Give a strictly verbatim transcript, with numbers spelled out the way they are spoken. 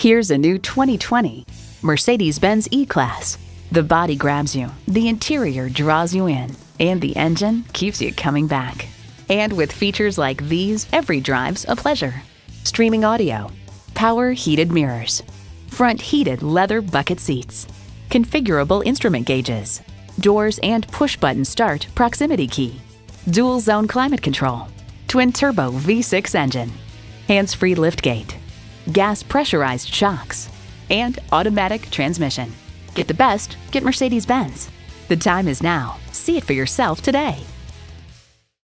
Here's a new twenty twenty Mercedes-Benz E-Class. The body grabs you, the interior draws you in, and the engine keeps you coming back. And with features like these, every drive's a pleasure. Streaming audio, power heated mirrors, front heated leather bucket seats, configurable instrument gauges, doors and push-button start proximity key, dual zone climate control, twin turbo V six engine, hands-free liftgate, gas pressurized shocks, and automatic transmission. Get the best, get Mercedes-Benz. The time is now. See it for yourself today.